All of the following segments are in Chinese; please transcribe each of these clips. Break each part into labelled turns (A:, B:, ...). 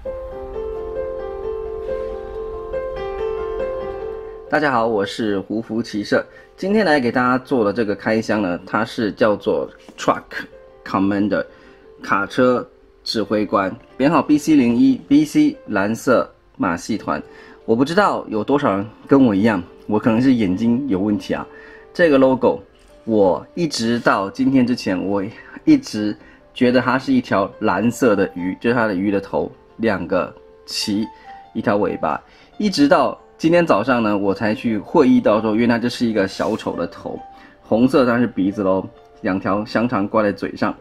A: 大家好，我是胡福骑射。今天来给大家做的这个开箱呢，它是叫做 Truck Commander 卡车指挥官，编号 BC01 BC 蓝色马戏团。我不知道有多少人跟我一样，我可能是眼睛有问题啊。这个 logo 我一直到今天之前，我一直觉得它是一条蓝色的鱼，就是它的鱼的头，2个鳍，一条尾巴，一直到今天早上呢，我才去会意到说，原来这是一个小丑的头，红色当然是鼻子咯，2条香肠挂在嘴上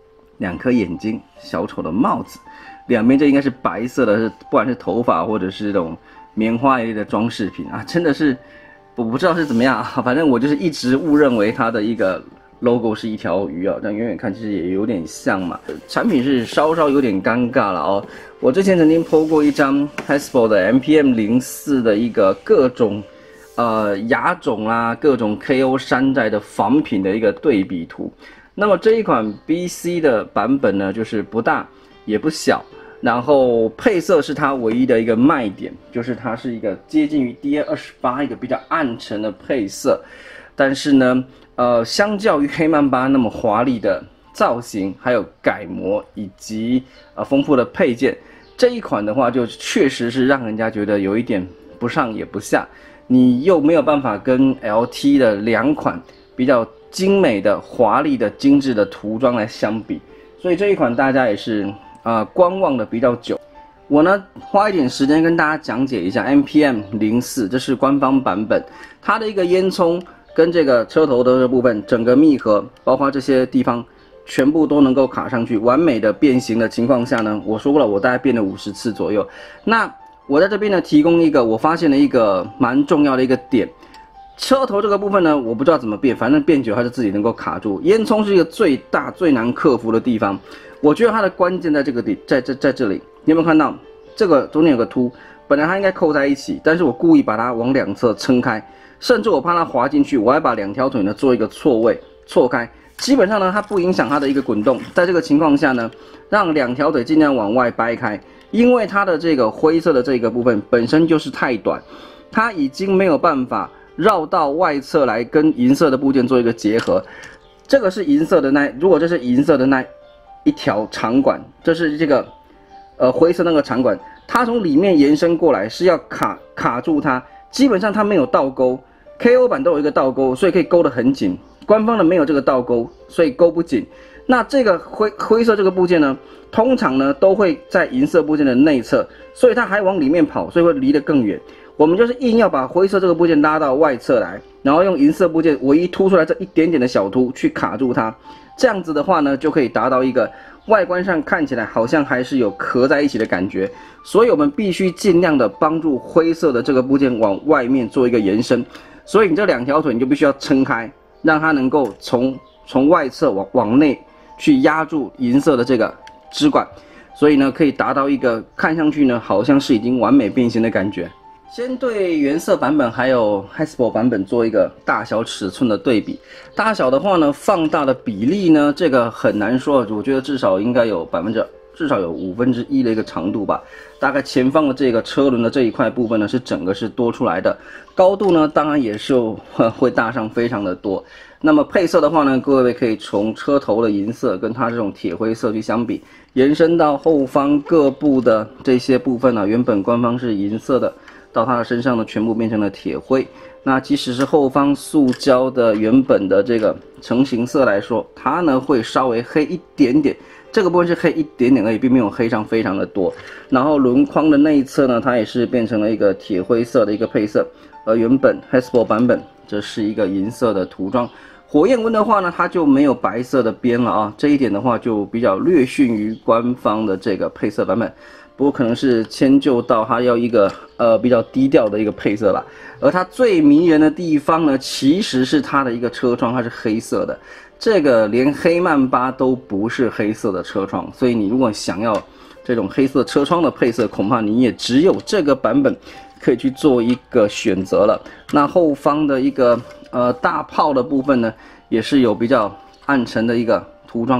A: ，2颗眼睛，小丑的帽子，两边这应该是白色的，不管是头发或者是这种棉花一类的装饰品啊，真的是我不知道是怎么样啊，反正我就是一直误认为它的一个 logo 是一条鱼啊，但远远看其实也有点像嘛。产品是稍稍有点尴尬了哦。我之前曾经 po 过一张 Hasbro 的 MPM04 的一个各种亚种啦、各种 KO 山寨的仿品的一个对比图。那么这一款 BC 的版本呢，就是不大也不小，然后配色是它唯一的一个卖点，就是它是一个接近于 DA28 一个比较暗沉的配色，但是呢，相较于黑曼巴那么华丽的造型，还有改模以及丰富的配件，这一款的话就确实是让人家觉得有一点不上也不下，你又没有办法跟 LT 的2款比较精美的、华丽的、精致的涂装来相比，所以这一款大家也是观望的比较久。我呢花一点时间跟大家讲解一下 MPM04， 这是官方版本，它的一个烟囱跟这个车头的这部分，整个密合，包括这些地方，全部都能够卡上去，完美的变形的情况下呢，我说过了，我大概变了50次左右。那我在这边呢提供一个我发现了一个蛮重要的一个点，车头这个部分呢，我不知道怎么变，反正变久它就自己能够卡住。烟囱是一个最大最难克服的地方，我觉得它的关键在这个在这里，你有没有看到这个中间有个凸？本来它应该扣在一起，但是我故意把它往2侧撑开，甚至我怕它滑进去，我还把2条腿呢做一个错开。基本上呢，它不影响它的一个滚动。在这个情况下呢，让2条腿尽量往外掰开，因为它的这个灰色的这个部分本身就是太短，它已经没有办法绕到外侧来跟银色的部件做一个结合。这个是银色的如果这是银色的那一条长管，这是这个灰色那个长管，它从里面延伸过来是要卡住它，基本上它没有倒钩 ，KO 版都有一个倒钩，所以可以勾得很紧。官方的没有这个倒钩，所以勾不紧。那这个灰色这个部件呢，通常呢都会在银色部件的内侧，所以它还往里面跑，所以会离得更远。我们就是硬要把灰色这个部件拉到外侧来，然后用银色部件唯一凸出来这一点点的小凸去卡住它。这样子的话呢，就可以达到一个外观上看起来好像还是有合在一起的感觉。所以我们必须尽量的帮助灰色的这个部件往外面做一个延伸。所以你这2条腿你就必须要撑开，让它能够从外侧往内去压住银色的这个支管，所以呢可以达到一个看上去呢好像是已经完美变形的感觉。先对原色版本还有 Hasbro 版本做一个大小尺寸的对比。大小的话呢，放大的比例呢，这个很难说，我觉得至少应该有至少有1/5的一个长度吧。大概前方的这个车轮的这一块部分呢，是整个是多出来的。高度呢，当然也是会大上非常的多。那么配色的话呢，各位可以从车头的银色跟它这种铁灰色去相比，延伸到后方各部的这些部分呢，原本官方是银色的，到它的身上呢全部变成了铁灰。那即使是后方塑胶的原本的这个成型色来说，它呢会稍微黑一点点。这个部分是黑一点点而已，并没有黑上非常的多。然后轮框的内侧呢，它也是变成了一个铁灰色的一个配色，而原本 Hasbro 版本这是一个银色的涂装。火焰纹的话呢，它就没有白色的边了啊，这一点的话就比较略逊于官方的这个配色版本。不过可能是迁就到它要一个比较低调的一个配色吧。而它最迷人的地方呢，其实是它的一个车窗，它是黑色的。这个连黑曼巴都不是黑色的车窗，所以你如果想要这种黑色车窗的配色，恐怕你也只有这个版本可以去做一个选择了。那后方的一个大炮的部分呢，也是有比较暗沉的一个涂装，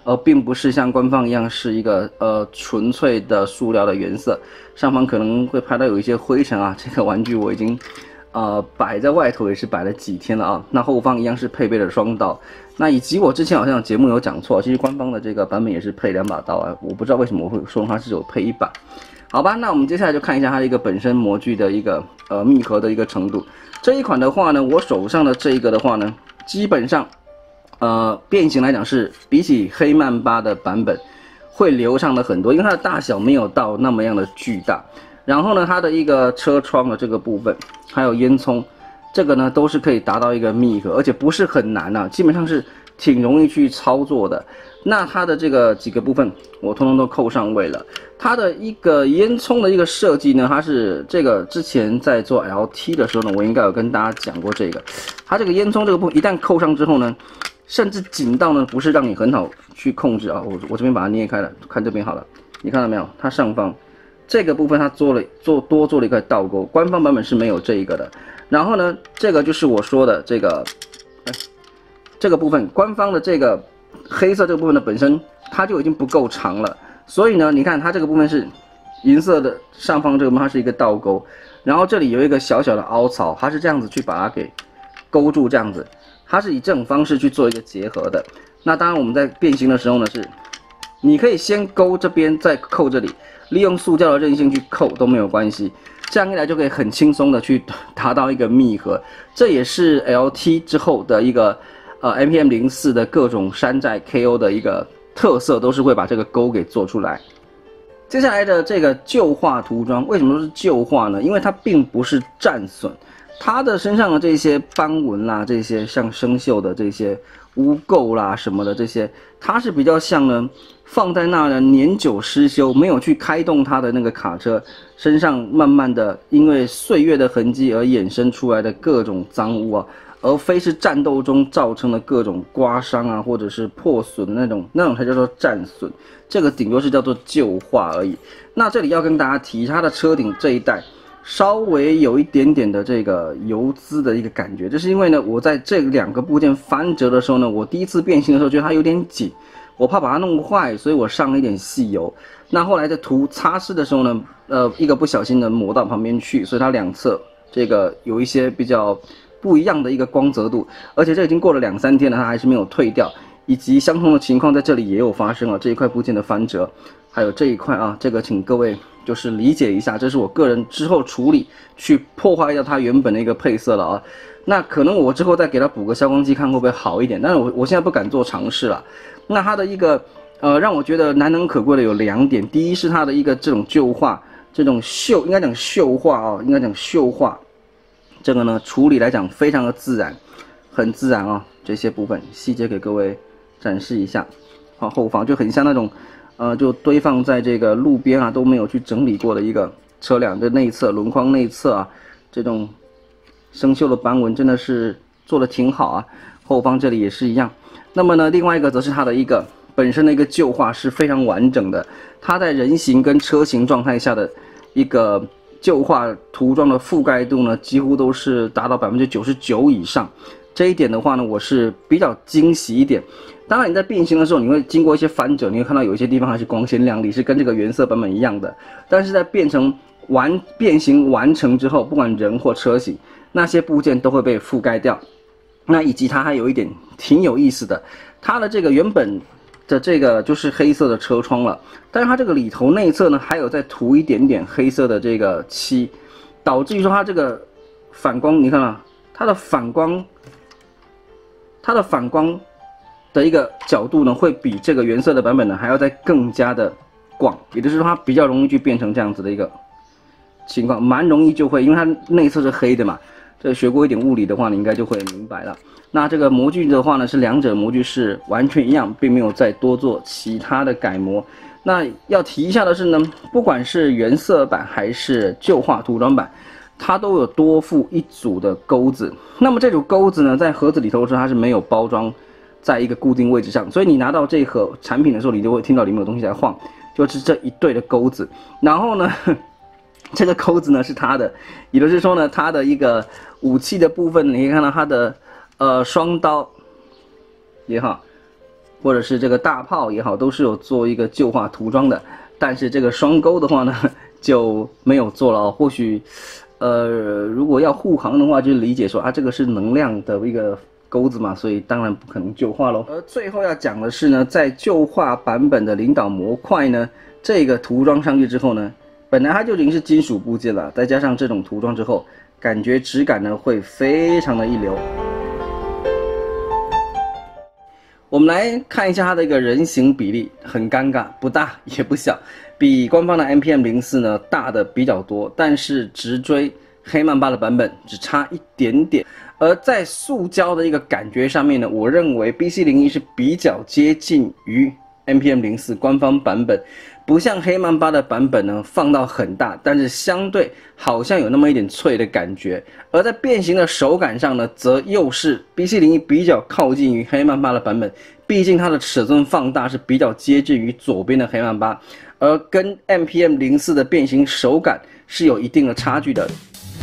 A: 而并不是像官方一样是一个纯粹的塑料的原色。上方可能会拍到有一些灰尘啊，这个玩具我已经摆在外头也是摆了几天了啊。那后方一样是配备了双刀，那以及我之前好像节目有讲错，其实官方的这个版本也是配2把刀啊，我不知道为什么我会说它是有配1把。好吧，那我们接下来就看一下它的一个本身模具的一个密合的一个程度。这一款的话呢，我手上的这一个的话呢，基本上变形来讲是比起黑曼巴的版本会流畅的很多，因为它的大小没有到那么样的巨大。然后呢，它的一个车窗的这个部分，还有烟囱，这个呢都是可以达到一个密合，而且不是很难啊，基本上是挺容易去操作的。那它的这个几个部分我通通都扣上位了。它的一个烟囱的一个设计呢，它是这个之前在做 LT 的时候呢，我应该有跟大家讲过这个。它这个烟囱这个部分一旦扣上之后呢，甚至紧到呢不是让你很好去控制啊。我这边把它捏开了，看这边好了，你看到没有？它上方这个部分它多做了一块倒钩，官方版本是没有这一个的。然后呢，这个就是我说的这个，这个部分官方的这个黑色这个部分的本身它就已经不够长了，所以呢，你看它这个部分是银色的，上方这个它是一个倒钩，然后这里有一个小小的凹槽，它是这样子去把它给勾住，这样子，它是以这种方式去做一个结合的。那当然我们在变形的时候呢，是你可以先勾这边，再扣这里，利用塑胶的韧性去扣都没有关系，这样一来就可以很轻松的去达到一个密合。这也是 LT 之后的一个MPM04 的各种山寨 KO 的一个特色，都是会把这个钩给做出来。接下来的这个旧化涂装，为什么说是旧化呢？因为它并不是战损，它的身上的这些斑纹啦，这些像生锈的这些污垢啦什么的，这些它是比较像呢放在那呢年久失修，没有去开动它的那个卡车身上，慢慢的因为岁月的痕迹而衍生出来的各种脏污啊，而非是战斗中造成的各种刮伤啊，或者是破损的那种才叫做战损，这个顶多是叫做旧化而已。那这里要跟大家提，它的车顶这一带稍微有一点点的这个油渍的一个感觉，这是因为呢，我在这2个部件翻折的时候呢，我第一次变形的时候觉得它有点紧，我怕把它弄坏，所以我上了一点细油。那后来在涂擦拭的时候呢，一个不小心的抹到旁边去，所以它2侧这个有一些比较不一样的一个光泽度，而且这已经过了2、3天了，它还是没有退掉。以及相同的情况在这里也有发生啊，这一块部件的翻折，还有这一块啊，这个请各位就是理解一下，这是我个人之后处理去破坏掉它原本的一个配色了啊。那可能我之后再给它补个消光剂看会不会好一点，但是我现在不敢做尝试了。那它的一个让我觉得难能可贵的有2点，第一是它的一个这种旧化，这种应该讲锈化啊，应该讲锈化，这个呢处理来讲非常的自然，很自然啊。这些部分细节给各位展示一下，好，后方就很像那种就堆放在这个路边啊都没有去整理过的一个车辆的内侧轮框内侧啊，这种生锈的斑纹真的是做的挺好啊。后方这里也是一样。那么呢，另外一个则是它的一个本身的一个旧化是非常完整的，它在人形跟车型状态下的一个旧化涂装的覆盖度呢，几乎都是达到99%以上。这一点的话呢，我是比较惊喜一点。当然你在变形的时候，你会经过一些翻折，你会看到有一些地方还是光鲜亮丽，是跟这个原色版本一样的。但是在变形完成之后，不管人或车型，那些部件都会被覆盖掉。那以及它还有一点挺有意思的，它的这个原本的这个就是黑色的车窗了，但是它这个里头内侧呢，还有再涂一点点黑色的这个漆，导致于说它这个反光，你看啊，它的反光的一个角度呢，会比这个原色的版本呢还要再更加的广，也就是说它比较容易去变成这样子的一个情况，蛮容易就会，因为它内侧是黑的嘛，这学过一点物理的话，你应该就会明白了。那这个模具的话呢，是2者模具是完全一样，并没有再多做其他的改模。那要提一下的是呢，不管是原色版还是旧化涂装版，它都有多附一组的钩子。那么这组钩子呢，在盒子里头是它是没有包装在一个固定位置上，所以你拿到这一盒产品的时候，你就会听到里面有东西在晃，就是这一对的钩子。然后呢，这个钩子呢是它的，也就是说呢，它的一个武器的部分，你可以看到它的双刀也好， 或者是这个大炮也好，都是有做一个旧化涂装的。但是这个双钩的话呢，就没有做了哦。或许，如果要护航的话，就理解说啊，这个是能量的一个钩子嘛，所以当然不可能旧化咯。而最后要讲的是呢，在旧化版本的领导模块呢，这个涂装上去之后呢，本来它就已经是金属部件了，再加上这种涂装之后，感觉质感呢会非常的一流。我们来看一下它的一个人形比例，很尴尬，不大也不小，比官方的 NPM04 呢大的比较多，但是直追黑曼巴的版本只差一点点。而在塑胶的一个感觉上面呢，我认为 BC01是比较接近于 NPM04 官方版本，不像黑曼巴的版本呢放到很大，但是相对好像有那么一点脆的感觉。而在变形的手感上呢，则又是 BC01比较靠近于黑曼巴的版本，毕竟它的尺寸放大是比较接近于左边的黑曼巴，而跟 NPM04 的变形手感是有一定的差距的。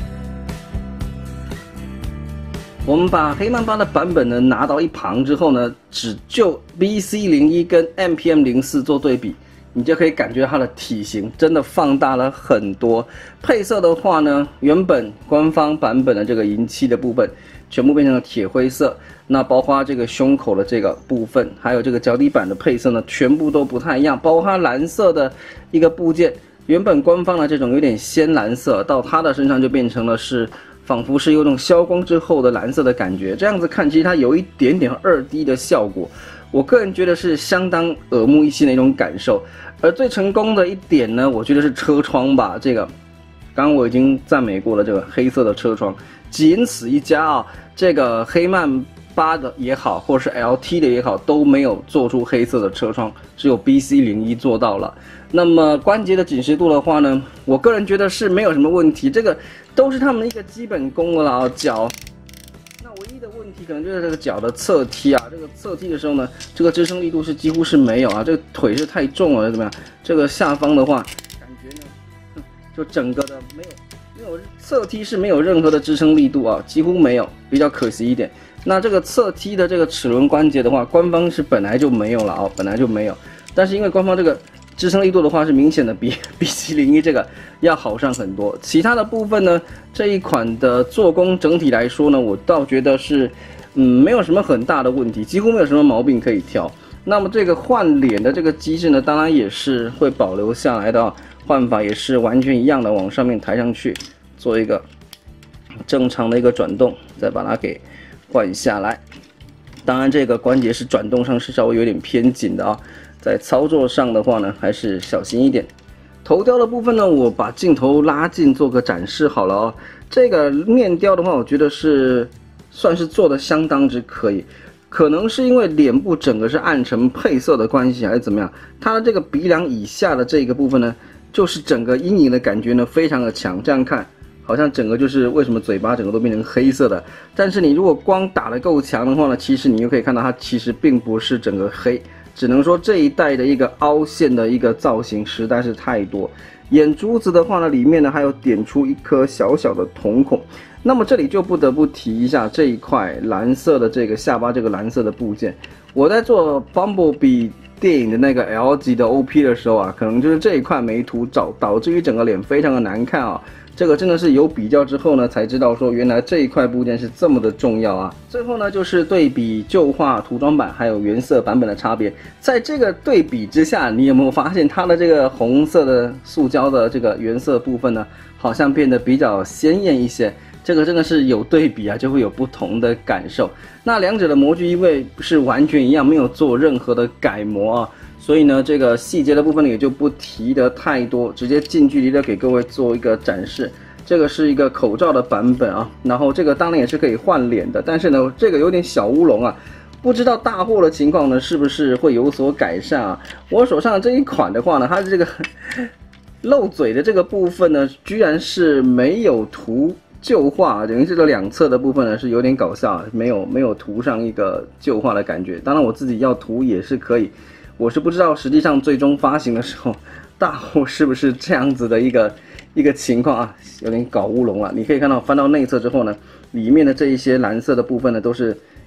A: 我们把黑曼巴的版本呢拿到一旁之后呢，只就 BC01跟 NPM04 做对比，你就可以感觉它的体型真的放大了很多。配色的话呢，原本官方版本的这个银漆的部分全部变成了铁灰色，那包括这个胸口的这个部分，还有这个脚底板的配色呢，全部都不太一样。包括它蓝色的一个部件，原本官方的这种有点鲜蓝色，到它的身上就变成了是仿佛是有种消光之后的蓝色的感觉。这样子看，其实它有一点点2D 的效果，我个人觉得是相当耳目一新的一种感受。而最成功的一点呢，我觉得是车窗吧。这个刚刚我已经赞美过了，这个黑色的车窗仅此一家啊。这个黑曼巴的也好，或是 LT 的也好，都没有做出黑色的车窗，只有 BC01做到了。那么关节的紧实度的话呢，我个人觉得是没有什么问题，这个都是他们的一个基本功了啊。脚，那唯一的问题可能就是这个脚的侧踢啊，这个侧踢的时候呢，这个支撑力度是几乎是没有啊，这个腿是太重了，怎么样？这个下方的话，感觉呢，就整个的没有侧踢是没有任何的支撑力度啊，几乎没有，比较可惜一点。那这个侧踢的这个齿轮关节的话，官方是本来就没有了啊，本来就没有，但是因为官方这个支撑力度的话是明显的比 BC01这个要好上很多。其他的部分呢，这一款的做工整体来说呢，我倒觉得是没有什么很大的问题，几乎没有什么毛病可以挑。那么这个换脸的这个机制呢，当然也是会保留下来的啊，换法也是完全一样的，往上面抬上去做一个正常的一个转动，再把它给换下来。当然这个关节是转动上是稍微有点偏紧的啊，在操作上的话呢，还是小心一点。头雕的部分呢，我把镜头拉近做个展示好了哦。这个面雕的话，我觉得是算是做的相当之可以。可能是因为脸部整个是暗沉配色的关系，还是怎么样？它的这个鼻梁以下的这个部分呢，就是整个阴影的感觉呢非常的强。这样看，好像整个就是为什么嘴巴整个都变成黑色的。但是你如果光打得够强的话呢，其实你就可以看到它其实并不是整个黑。只能说这一代的一个凹陷的一个造型实在是太多。眼珠子的话呢，里面呢还有点出一颗小小的瞳孔。那么这里就不得不提一下这一块蓝色的这个下巴这个蓝色的部件。我在做 Bumblebee 电影的那个 L 级的 OP 的时候啊，可能就是这一块没涂导致于整个脸非常的难看啊。这个真的是有比较之后呢，才知道说原来这一块部件是这么的重要啊。最后呢，就是对比旧化涂装版还有原色版本的差别。在这个对比之下，你有没有发现它的这个红色的塑胶的这个原色部分呢，好像变得比较鲜艳一些？这个真的是有对比啊，就会有不同的感受。那两者的模具因为是完全一样，没有做任何的改模啊，所以呢，这个细节的部分也就不提得太多，直接近距离的给各位做一个展示。这个是一个口罩的版本啊，然后这个当然也是可以换脸的，但是呢，这个有点小乌龙啊，不知道大货的情况呢是不是会有所改善啊？我手上的这一款的话呢，它的这个漏嘴的这个部分呢，居然是没有涂旧化，等于这个两侧的部分呢是有点搞笑，没有涂上一个旧化的感觉。当然我自己要涂也是可以，我是不知道实际上最终发行的时候大货是不是这样子的一个情况啊，有点搞乌龙了。你可以看到翻到内侧之后呢，里面的这一些蓝色的部分呢都是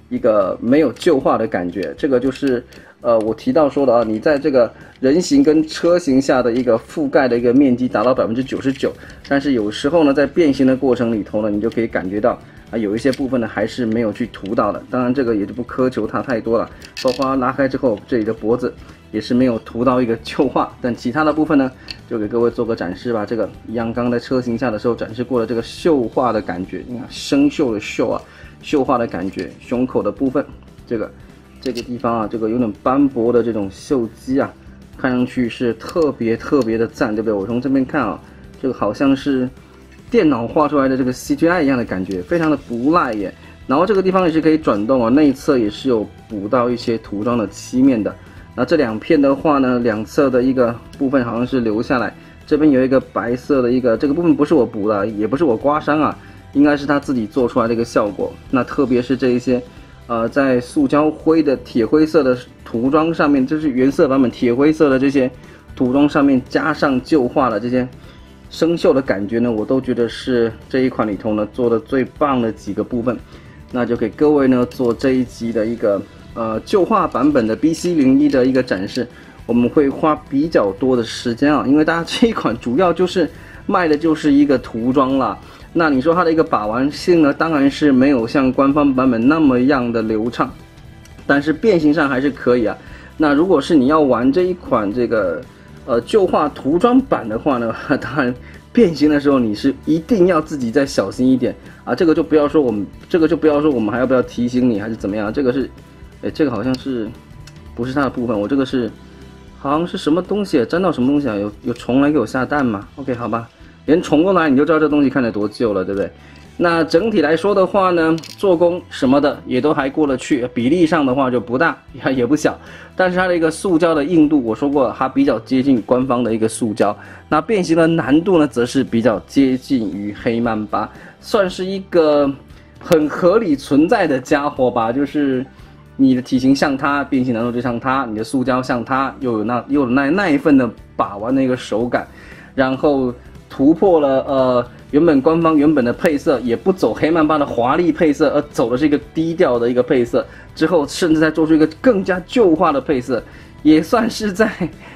A: 一个没有旧化的感觉。这个就是我提到说的啊，你在这个人行跟车型下的一个覆盖的一个面积达到99%，但是有时候呢，在变形的过程里头呢，你就可以感觉到啊，有一些部分呢还是没有去涂到的。当然这个也就不苛求它太多了，包括拉开之后这里的脖子也是没有涂到一个旧化，但其他的部分呢，就给各位做个展示吧。这个一样，刚刚在车型下的时候展示过的这个锈化的感觉，你看生锈的锈啊，锈化的感觉，胸口的部分，这个地方啊，这个有点斑驳的这种锈迹啊，看上去是特别的赞，对不对？我从这边看啊，这个好像是电脑画出来的这个 CGI 一样的感觉，非常的不赖耶。然后这个地方也是可以转动啊，内侧也是有补到一些涂装的漆面的。那这两片的话呢，两侧的一个部分好像是留下来，这边有一个白色的一个，这个部分不是我补的，也不是我刮伤啊，应该是他自己做出来的一个效果。那特别是这一些。在塑胶灰的铁灰色的涂装上面，这是原色版本铁灰色的这些涂装上面加上旧化的这些生锈的感觉呢，我都觉得是这一款里头呢做的最棒的几个部分。那就给各位呢做这一集的一个旧化版本的 BC01的一个展示。我们会花比较多的时间啊，因为大家这一款主要就是卖的就是一个涂装啦。那你说它的一个把玩性呢，当然是没有像官方版本那么样的流畅，但是变形上还是可以啊。那如果是你要玩这一款这个旧化涂装版的话呢，当然变形的时候你是一定要自己再小心一点啊。这个就不要说我们还要不要提醒你还是怎么样？这个是，这个好像是不是它的部分？我这个是好像是什么东西沾到什么东西啊？有虫来给我下蛋吗 ？OK， 好吧。连虫都来，你就知道这东西看得多旧了，对不对？那整体来说的话呢，做工什么的也都还过得去，比例上的话就不大也不小，但是它的一个塑胶的硬度，我说过它比较接近官方的一个塑胶。那变形的难度呢，则是比较接近于黑曼巴，算是一个很合理存在的家伙吧。就是你的体型像它，变形难度就像它，你的塑胶像它，又有那一份的把玩的一个手感，然后。突破了官方原本的配色，也不走黑曼巴的华丽配色，而走的是一个低调的一个配色。之后甚至再做出一个更加旧化的配色，也算是在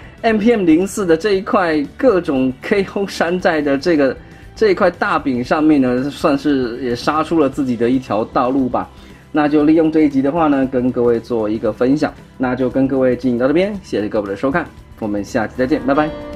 A: MPM04的这一块各种 KO 山寨的这一块大饼上面呢，算是也杀出了自己的一条道路吧。那就利用这一集的话呢，跟各位做一个分享。那就跟各位进行到这边，谢谢各位的收看，我们下期再见，拜拜。